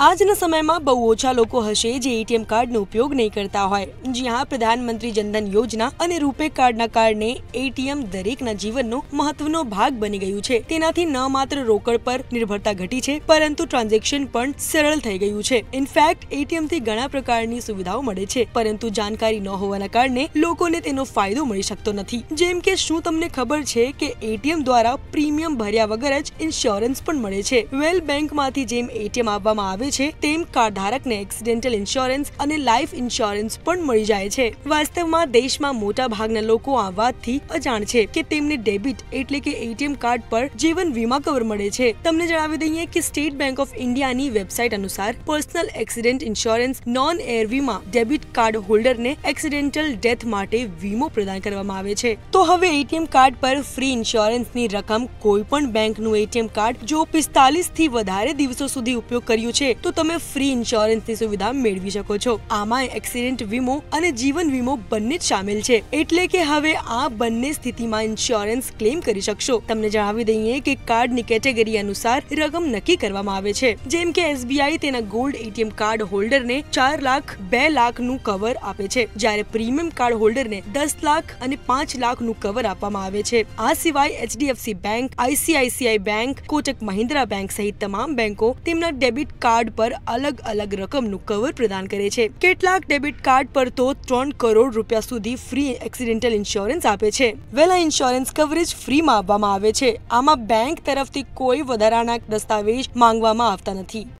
આજના સમયમાં બહુ ઓછા લોકો હશે જે એટીએમ કાર્ડનો ઉપયોગ નહીં કરતા હોય। જ્યાં પ્રધાનમંત્રી જનધન યોજના અને રૂપે કાર્ડના કારણે એટીએમ દરેકના જીવનનો મહત્વનો ભાગ બની ગયું છે। તેનાથી ન માત્ર રોકડ પર નિર્ભરતા ઘટી છે પરંતુ ટ્રાન્ઝેક્શન પણ સરળ થઈ ગયું છે। ઇનફેક્ટ એટીએમ થી ઘણા પ્રકારની સુવિધાઓ મળે છે પરંતુ જાણકારી ન હોવાના કારણે લોકોને તેનો ફાયદો મળી શકતો નથી। જેમ કે શું તમને ખબર છે કે એટીએમ દ્વારા પ્રીમિયમ ભર્યા વગર જ ઇન્સ્યોરન્સ પણ મળે છે। વેલ બેંકમાંથી જેમ એટીએમ આપવામાં આવે તેમ કાર્ડ ધારકને એક્સિડેન્ટલ ઇન્સ્યોરન્સ અને લાઈફ ઇન્સ્યોરન્સ પણ મળી જાય છે। વાસ્તવમાં દેશમાં મોટા ભાગના લોકો આ વાતથી અજાણ છે કે તેમને ડેબિટ એટલે કે એટીએમ કાર્ડ પર જીવન વીમા કવર મળે છે। તમને જણાવી દઈએ કે સ્ટેટ બેંક ઓફ ઇન્ડિયાની વેબસાઇટ અનુસાર personal accident insurance non air વીમા ડેબિટ કાર્ડ હોલ્ડરને એક્સિડેન્ટલ ડેથ માટે વીમો પ્રદાન કરવામાં આવે છે। તો હવે એટીએમ કાર્ડ પર ફ્રી ઇન્સ્યોરન્સની રકમ કોઈ પણ બેંકનું એટીએમ કાર્ડ જો 45 થી વધારે દિવસો સુધી ઉપયોગ કર્યું છે તો તમે ફ્રી ઇન્સ્યોરન્સની સુવિધા મેળવી શકો છો। આમાં એક્સિડન્ટ વીમો અને જીવન વીમો બંને જ શામેલ છે એટલે કે હવે આ બંને સ્થિતિમાં ઇન્સ્યોરન્સ ક્લેમ કરી શકશો। તમને જણાવી દઈએ કે કાર્ડની કેટેગરી અનુસાર રકમ નક્કી કરવામાં આવે છે। જેમ કે એસબીઆઈ તેના ગોલ્ડ એટીએમ કાર્ડ હોલ્ડરને 4 લાખ 2 લાખનું કવર આપે છે જ્યારે પ્રીમિયમ કાર્ડ હોલ્ડરને 10 લાખ અને 5 લાખનું કવર આપવામાં આવે છે। આ સિવાય HDFC bank, ICICI bank, Kotak Mahindra bank સહિત તમામ બેંકો તેમના ડેબિટ કાર્ડ પર અલગ અલગ રકમનું કવર પ્રદાન કરે છે। કેટલાક ડેબિટ કાર્ડ પર તો 3 કરોડ રૂપિયા સુધી ફ્રી એક્સિડેન્ટલ ઇન્સ્યોરન્સ આપે છે। વેલ આ ઇન્સ્યોરન્સ કવરેજ ફ્રીમાં આપવામાં આવે છે। આમાં બેંક તરફથી કોઈ વધારાના દસ્તાવેજ માંગવામાં આવતા નથી।